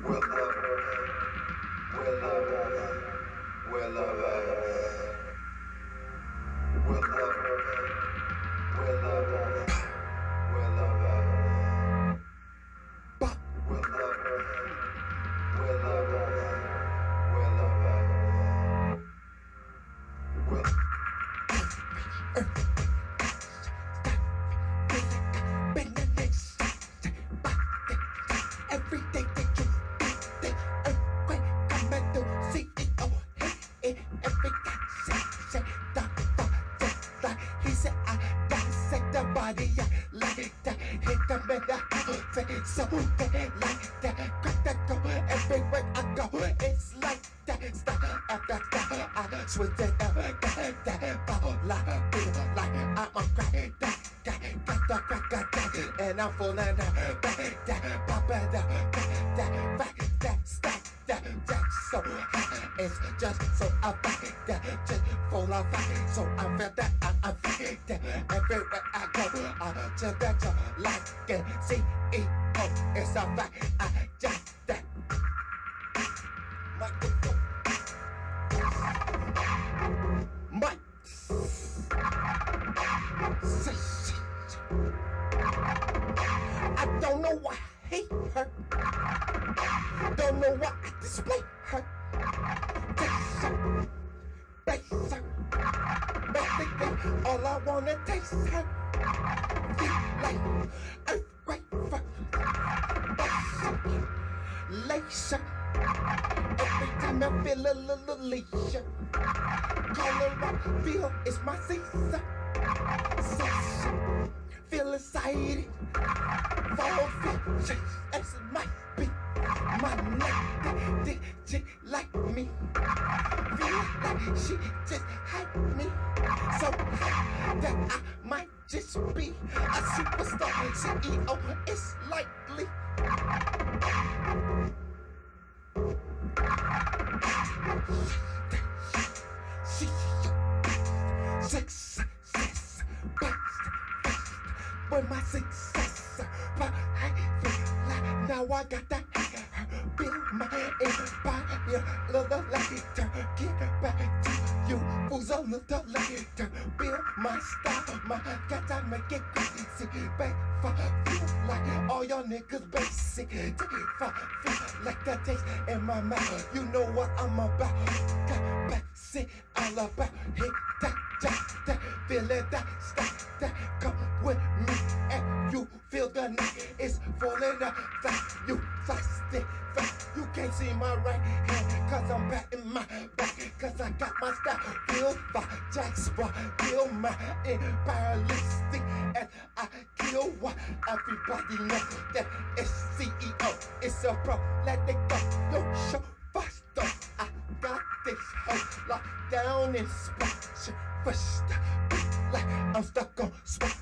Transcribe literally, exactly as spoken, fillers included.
Will love, will love, will love, will love, will love, will love, will love, will love, will love, will. Every day that you think the earthquake coming through, C E O hit it every day. Say, say, the body, he said, I dissect the body, I like that. Hit them in the face, so they like that. Got that go everywhere I go, it's like that. Stop after that, I switch it up, that, that, ball, like, feel like I'm a crack, that. Got the crack, got that, and I'm full of that, back, that, pop it up, that, that, back, that, stop, that, that, so hot, it's just so I back, that, just full of fire, so I feel that, I, I feel that, everywhere I go, I just that you like it, C E O, it's a fact, I just that, microphone, mic, say shit. I don't know why I hate her. Don't know why I display her. Taste her, base her. Basically, all I wanna taste her. Feel like earthquake first. Base her, lace her. Every time I feel a little leisure. Call her up, feel it's my season. Season. Feel excited, fall fit, as it might be. My neck, did she like me? Feel like she just hyped me. So high that I might just be a superstar. C E O is likely. She, success, best. With my success, but I feel like now I got that build my empire. Little later, get back to you fools a little later. Build my style, my got to make it crazy. Back for feel like all y'all niggas basic. If I feel like the taste in my mouth, you know what I'm about. Got back, sit all about, hit that, that, that, feel it, that, stop, that, come with me. And you feel the night is falling up fast. You slice it fast. You can't see my right hand, cause I'm batting my back. Cause I got my style. Feel fire, Jack Spot, feel my empire listing. And I kill what everybody know that it's C E O. It's a pro, let it go. Yo, show fast though. I got this hoe locked down in spot. First, like I'm stuck on spot.